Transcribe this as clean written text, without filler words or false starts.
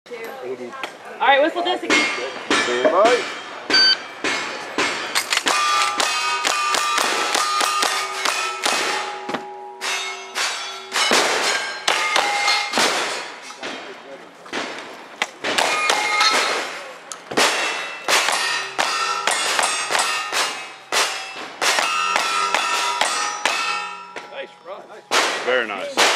All right, whistle this again. Stand by. Very nice.